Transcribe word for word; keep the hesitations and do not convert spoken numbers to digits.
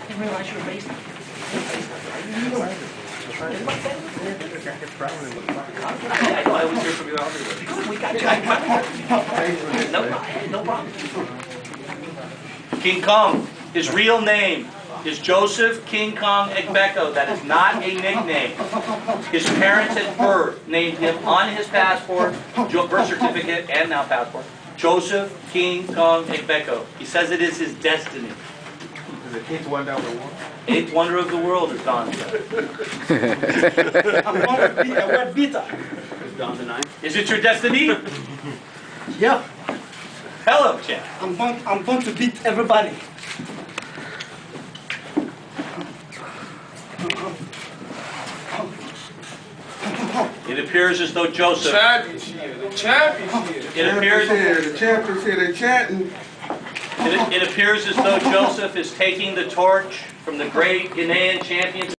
didn't realize you were based here. I know, I always hear from you out there. Good, we got you. No problem. No problem. King Kong, his real name is Joseph King Kong Agbeko. That is not a nickname. His parents at birth named him on his passport, birth certificate, and now passport, Joseph King Kong Agbeko. He says it is his destiny. Is it eighth wonder of the world? Eighth wonder of the world, as Don said. I'm going to be a wet beater. Is Don the ninth? Is it your destiny? Yeah. Hello, champ. I'm going, I'm going to beat everybody. It appears as though Joseph. Champion's here. The champion's here. It appears. The champion's here. They're chanting. It, it appears as though Joseph is taking the torch from the great Ghanaian champions.